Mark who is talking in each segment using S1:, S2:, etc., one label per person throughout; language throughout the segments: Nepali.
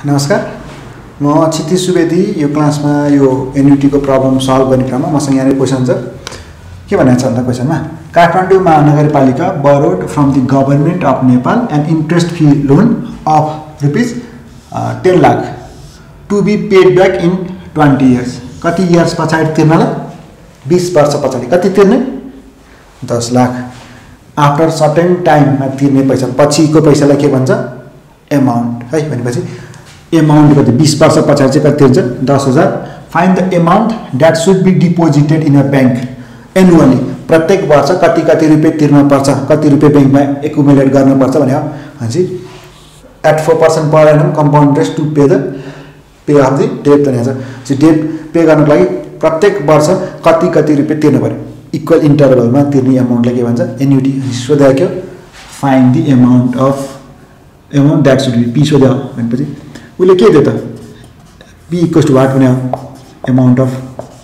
S1: नमस्कार, म क्षितिज सुवेदी। यो क्लासमा यो एन्युटी को प्रब्लम सल्भ गर्ने क्रममा मसँग यहाँ क्वेसन छ। के भनेको छ भन्दा क्वेसनमा काठमाडौँ महानगरपालिका borrowed from the government of Nepal an interest free loan of rupees 10 lakh to be paid back in 20 years. कति इयर्स पछाडि तिर्नलाई? 20 वर्ष पछाडि कति तिर्ने? 10 लाख। आफ्टर सर्टेन टाइममा तिर्ने पैसा, पछिको पैसालाई के भन्छ? एमाउन्ट है। भनेपछि एमाउन्ट कति? 20 वर्ष पछाडि चाहिँ कति तिर्छ? 10,000। Find the amount that should be deposited in a bank annually. प्रत्येक वर्ष कति रुपैयाँ तिर्न पर्छ, कति रुपैयाँ बैंकमा एकुमुलेट गर्नुपर्छ भने हजुर at 4% per annum compound interest to pay off the debt भनेको छ। डेट पे गर्नको लागि प्रत्येक वर्ष कति रुपैयाँ तिर्नु पर्यो, इक्वल इन्टरभलमा तिर्ने एमाउन्टलाई के भन्छ? एन्युटी। सोधेको के हो? Find the amount that should be. P सोध्यो भनेपछि उसले के दियो त? पी इक्वल्स टु वाट भने amount of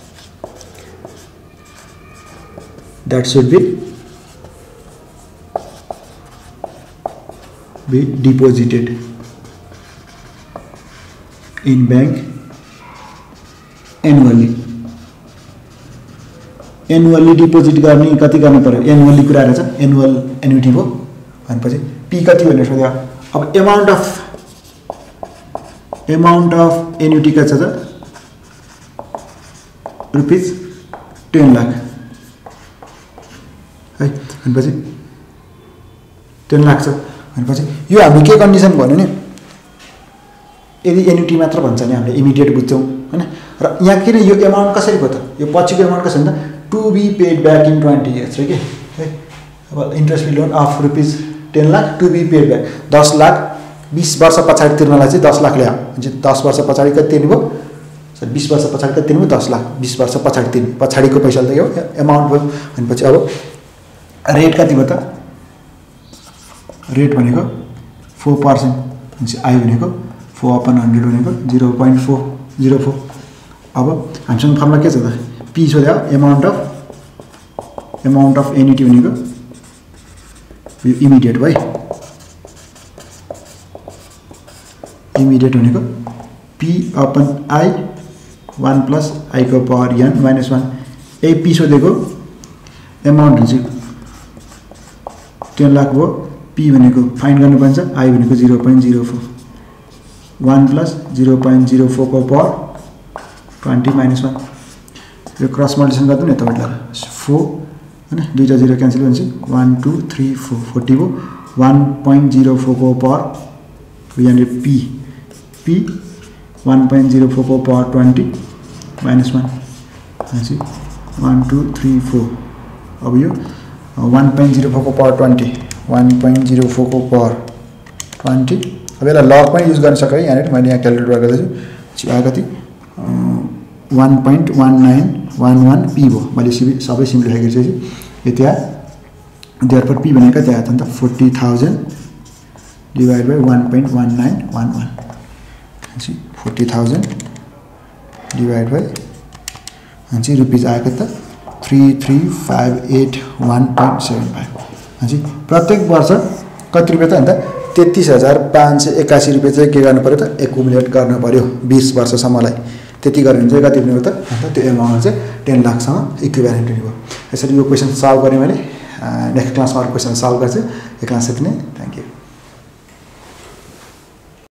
S1: that should be deposited in bank annually deposit गर्ने कति गर्नु पर्यो? एनुअली कुरा रहेछ, एनुअल एन्युटी हो भनेपछि पी कति भनेर सोध्यो। अब एमाउन्ट अफ एन्युटी कति छ त? रुपीज 10 लाख है। भनेपछि 10 लाख छ भनेपछि यो हामीले के कन्डिसन भन्यो नि, यदि एन्युटी मात्र भन्छ भने हामीले इमिडिएट बुझ्छौँ हैन। र यहाँ किन यो एमाउन्ट कसरी भयो त? यो पछिको एमाउन्ट कसरी भन्दा to be paid back in 20 years के है। अब interest free loan of rupees 10 lakh to be paid back 10 lakh 20 वर्ष पछाडि तिर्नलाई चाहिँ 10 लाख ल्यायो भने 10 वर्ष पछाडि कति तिर्नु भयो? सर 20 वर्ष पछाडि कति तिर्नु भयो? 10 लाख। 20 वर्ष पछाडि तिर्नु पछाडिको पैसाले त हो एमाउन्ट भयो भनेपछि अब रेट कति भयो त? रेट भनेको 4% भनेपछि आई भनेको 4/100 भनेको 0.404। अब हामीसँग फर्मुला के छ त? पी सोध्यो एमाउन्ट अफ एन्युटी भनेको यो इमिडिएट भयो। इमिडिएट भनेको P/I 1 + I को पावर n - 1। ए पी सोधेको एमाउन्ट हुन्छ 10 लाख भयो। पी भनेको फाइन्ड गर्नुपर्छ, आई भनेको 0.04, 1 + 0.04 को पावर 20 - 1। यो क्रस मल्टिप्लिकेसन गर्दा नि यताबाट 4 हैन, दुईटा 0 क्यान्सल हुन्छ 1 2 3 4 40 भयो। 1.04 को पावर यहाँ पी 1.04 को पावर 20 - 1 भनेपछि 1 2 3 4। अब यो 1.04 को पावर 20 1.04 को पावर 20। अब यसलाई लग पनि युज गर्न सक्यो। यहाँ मैले यहाँ क्यालकुलेट गर्दैछु आयो कति? 1.1911 पी भयो। मैले सबै सिम्प्लिफाई गरिसकेपछि यति आयो। देयरफोर पी भनेको कति आयो त? 40,000 डिवाइड बाई 1.1911 भनेपछि 40,000 डिवाइड बाई भनेपछि रुपिज आएको त 33,581.75 भनेपछि प्रत्येक वर्ष कति रुपियाँ त भन्दा 33,581 रुपियाँ चाहिँ के गर्नु पर्यो त? एकुमुलेट गर्नु पर्यो 20 वर्षसम्मलाई। त्यति गर्यो भने चाहिँ कति हुने भयो त? अन्त त्यो एमाउन्ट चाहिँ 10 लाखसँग इक्विभ्यालेन्ट हुने भयो। यसरी यो क्वेसन सल्भ गरेँ मैले। नेक्स्ट क्लासमा अरू क्वेसन सल्भ गर्छु। यो क्लास यति नै। Thank you.